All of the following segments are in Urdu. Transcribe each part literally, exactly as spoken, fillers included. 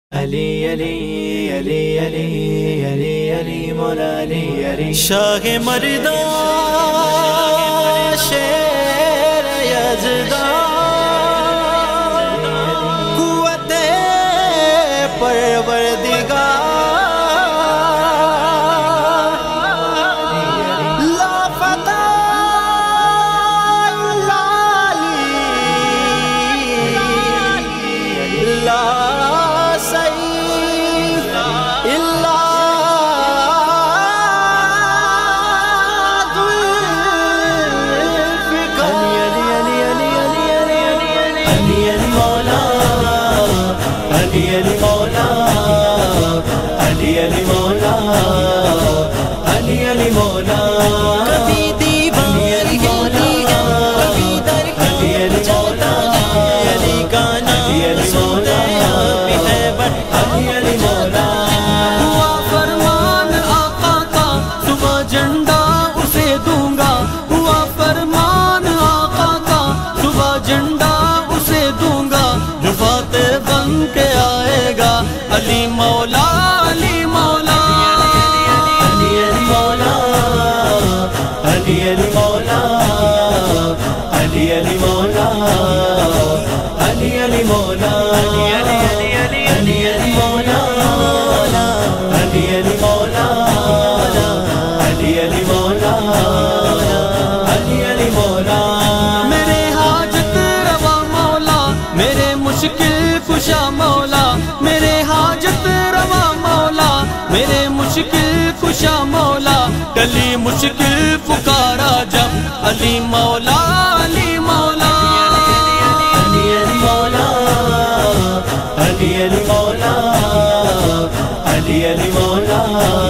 علی علی علی علی علی علی مولا علی علی شاہ مردان شیر یزدان قوت پروردگار لا فتح الا علی لا علی علی مولا علی علی مولا علی علی مولا کبھی دیوانی علی کبھی در علی علی مولا علی کا نام سونا بھی ہے بٹ علی علی مولا ہوا فرمان آقا کا صبح جھنڈا اسے دوں گا ہوا فرمان آقا کا صبح جھنڈا اسے دوں گا جو فاتح بن کے آئے گا علی مولا علی مولا علی علی مولا علی علی مولا علی علی مولا علی علی مولا علی علی علی علی مولا علی علی مولا علی علی مولا علی علی مولا میرے حاجت روا مولا میرے مشکل کشا مولا میرے حاجت روا مولا میرے مشکل کشا مولا کلی مشکل پکارا جب علی مولا علی مولا علی علی مولا علی علی مولا علی علی مولا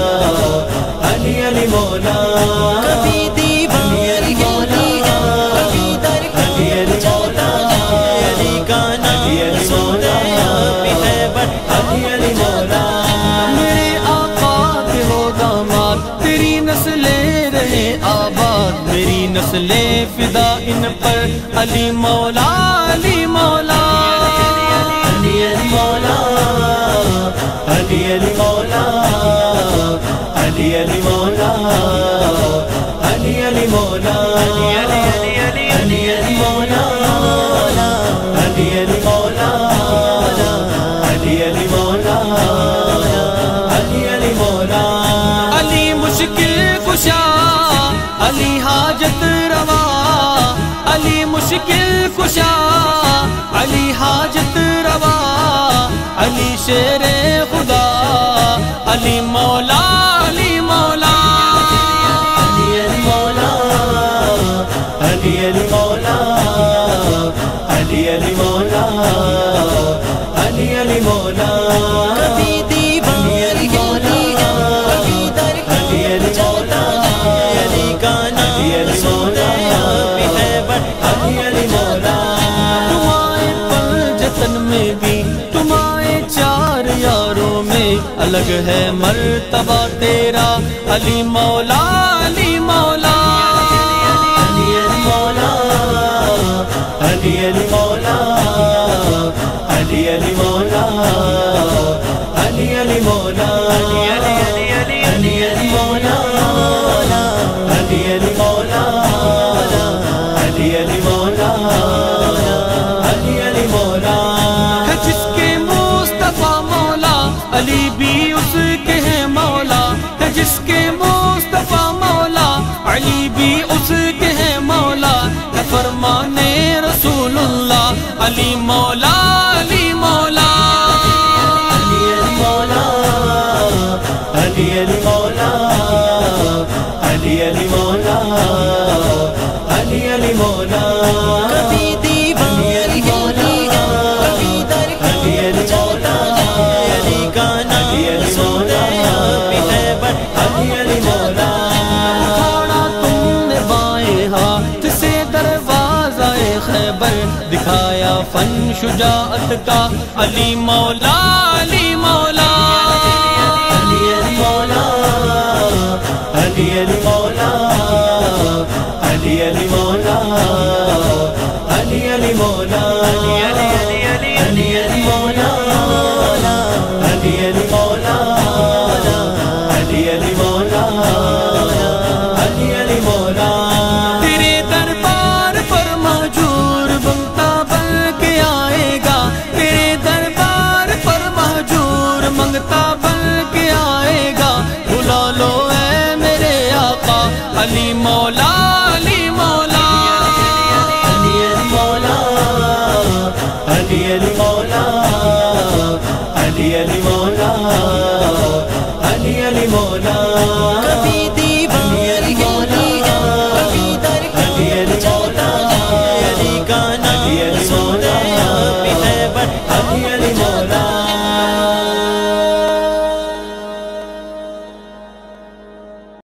علی علی مولا کبھی دیوانی مولا کبھی در علی علی مولا علی کا نام سونا بھی ہے بٹ علی علی مولا میرے آقا کے ہو داماد تیری نسلیں رہے آباد میری نسلیں فدا ان پر علی مولا علی مولا علی علی مولا علی علی مولا علی علی مولا علی علی مولا علی علی علی علی مولا علی علی مولا علی علی مولا علی علی مولا علی مشکل کشا علی حاجت روا علی مشکل کشا علی حاجت روا علی شیر خدا علی مولا علی مولا علی علی مولا علی علی مولا علی علی مولا علی علی مولا کبھی دیوانی مولا کبھی در علی علی مولا علی کا نام سونا بھی ہے بٹ علی علی مولا تمہارے پنجتن میں بھی تمہارے چار یاروں میں الگ ہے مرتبہ تیرا علی مولا علی مولا علی علی مولا علی علی مولا علی علی مولا علی علی مولا علی علی علی علی مولا علی علی مولا علی علی مولا علی علی مولا ہے جس کے مصطفیٰ مولا علی بھی اس کے ہیں مولا ہے جس کے مصطفیٰ مولا علی بھی اس کے ہیں مولا ہے فرمانے رسول اللہ علی مولا علی مولا علی علی مولا علی علی مولا علی علی مولا علی علی مولا کبھی دیوانی مولا کبھی در علی علی مولا علی کا نام سونا بھی ہے بٹ علی علی مولا کھاڑا تم نے بائیں ہاتھ سے دروازہ خیبر دکھایا فن شجاعت کا علی مولا